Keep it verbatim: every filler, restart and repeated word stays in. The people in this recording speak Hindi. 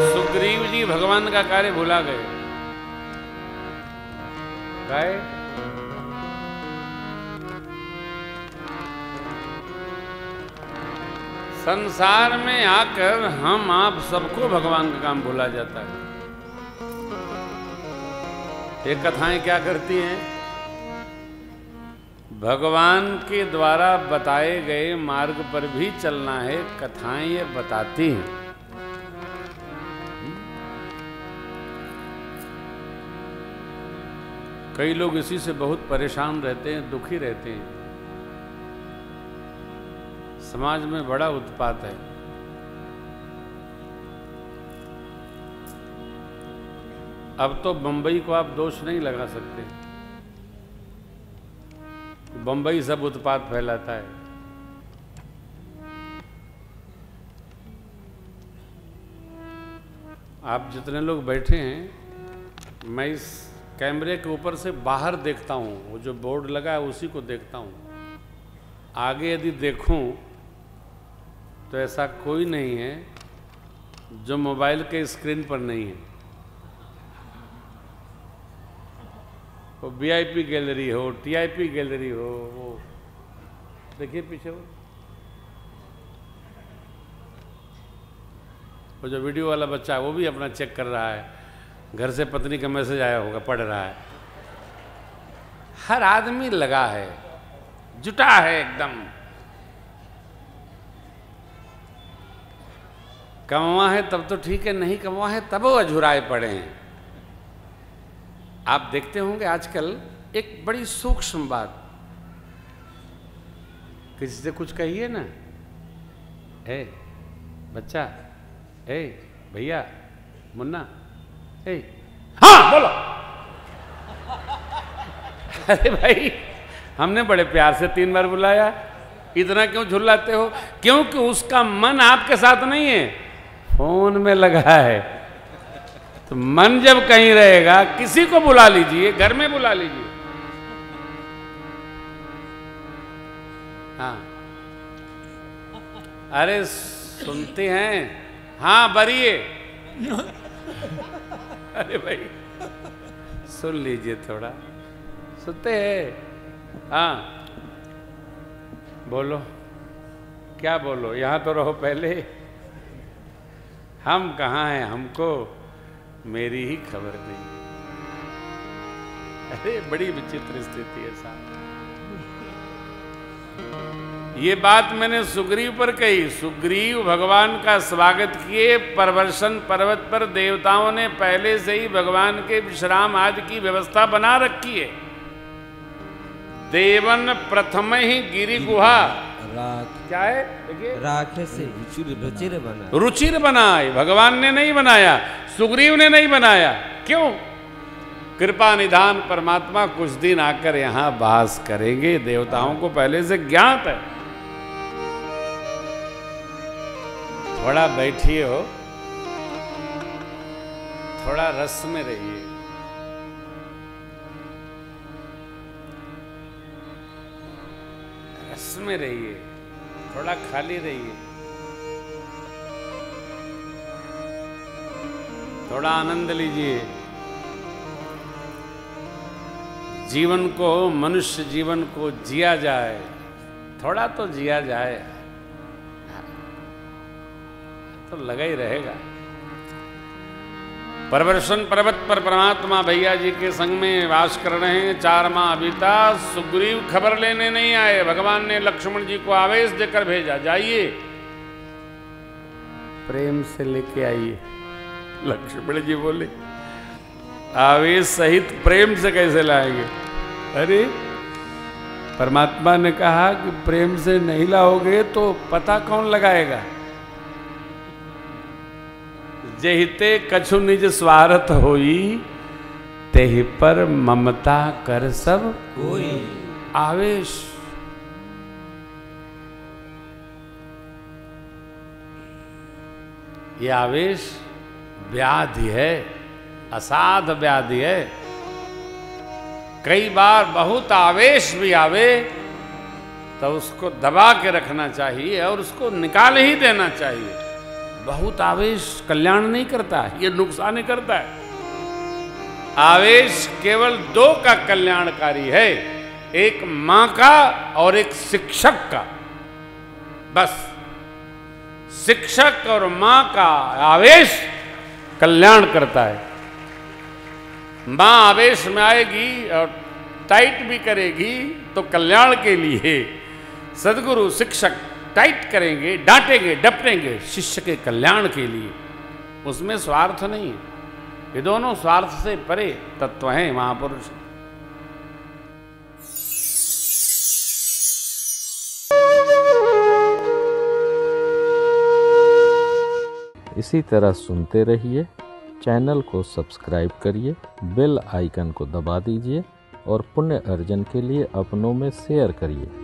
सुग्रीव जी भगवान का कार्य भुला गए। गए संसार में आकर हम आप सबको भगवान का काम भुला जाता है। ये कथाएं क्या करती हैं? भगवान के द्वारा बताए गए मार्ग पर भी चलना है, कथाएं ये बताती हैं। कई लोग इसी से बहुत परेशान रहते हैं, दुखी रहते हैं। समाज में बड़ा उत्पात है। अब तो बंबई को आप दोष नहीं लगा सकते, बंबई सब उत्पात फैलाता है। आप जितने लोग बैठे हैं, मैं इस कैमरे के ऊपर से बाहर देखता हूं, वो जो बोर्ड लगा है उसी को देखता हूं। आगे यदि देखूं तो ऐसा कोई नहीं है जो मोबाइल के स्क्रीन पर नहीं है। वो वीआईपी गैलरी हो, टीआईपी गैलरी हो, वो देखिए पीछे वो वो जो वीडियो वाला बच्चा है वो भी अपना चेक कर रहा है। घर से पत्नी का मैसेज आया होगा, पढ़ रहा है। हर आदमी लगा है, जुटा है एकदम। कमवा है तब तो ठीक है, नहीं कमवा है तब वो अझुराए पड़े हैं। आप देखते होंगे आजकल एक बड़ी सूक्ष्म बात, किसी से कुछ कहिए ना, ए बच्चा, ए भैया, मुन्ना, ए हाँ बोलो। अरे भाई, हमने बड़े प्यार से तीन बार बुलाया, इतना क्यों झुल्लाते हो? क्योंकि उसका मन आपके साथ नहीं है, फोन में लगा है। तो मन जब कहीं रहेगा, किसी को बुला लीजिए, घर में बुला लीजिए। हाँ, अरे सुनते हैं? हाँ बरिए। अरे भाई सुन लीजिए, थोड़ा सुनते हैं? हाँ बोलो, क्या बोलो? यहां तो रहो पहले। हम कहाँ हैं, हमको मेरी ही खबर नहीं। अरे बड़ी विचित्र स्थिति है साहब। ये बात मैंने सुग्रीव पर कही। सुग्रीव भगवान का स्वागत किए। परवर्षण पर्वत पर देवताओं ने पहले से ही भगवान के विश्राम आदि की व्यवस्था बना रखी है। देवन प्रथम ही गिरी गुहा क्या है, देखिए, राखे से रुचिर बना, रुचिर बनाए। भगवान ने नहीं बनाया, सुग्रीव ने नहीं बनाया। क्यों? कृपा निधान परमात्मा कुछ दिन आकर यहां वास करेंगे। देवताओं को पहले से ज्ञात है। थोड़ा बैठिए हो, थोड़ा रस में रहिए। रस में रहिए, थोड़ा खाली रहिए, थोड़ा आनंद लीजिए। जीवन को, मनुष्य जीवन को जिया जाए, थोड़ा तो जिया जाए, तो लगा ही रहेगा। परवर्षण पर्वत पर परमात्मा भैया जी के संग में वास कर रहे हैं। चार माह बीता, सुग्रीव खबर लेने नहीं आए। भगवान ने लक्ष्मण जी को आवेश देकर भेजा, जाइए प्रेम से लेके आइए। लक्ष्मण जी बोले, आवेश सहित प्रेम से कैसे लाएंगे? अरे परमात्मा ने कहा कि प्रेम से नहीं लाओगे तो पता कौन लगाएगा? जेहिते कछु निज स्वार्थ होई, तेहि पर ममता कर सब कोई। आवेश, ये आवेश व्याधि है, असाध व्याधि है। कई बार बहुत आवेश भी आवे तो उसको दबा के रखना चाहिए और उसको निकाल ही देना चाहिए। बहुत आवेश कल्याण नहीं करता है, ये नुकसान करता है। आवेश केवल दो का कल्याणकारी है, एक मां का और एक शिक्षक का। बस शिक्षक और मां का आवेश कल्याण करता है। मां आवेश में आएगी और टाइट भी करेगी तो कल्याण के लिए, सदगुरु शिक्षक टाइट करेंगे, डांटेंगे, डपटेंगे शिष्य के कल्याण के लिए। उसमें स्वार्थ नहीं है, ये दोनों स्वार्थ से परे तत्व हैं महापुरुष। इसी तरह सुनते रहिए, चैनल को सब्सक्राइब करिए, बेल आइकन को दबा दीजिए और पुण्य अर्जन के लिए अपनों में शेयर करिए।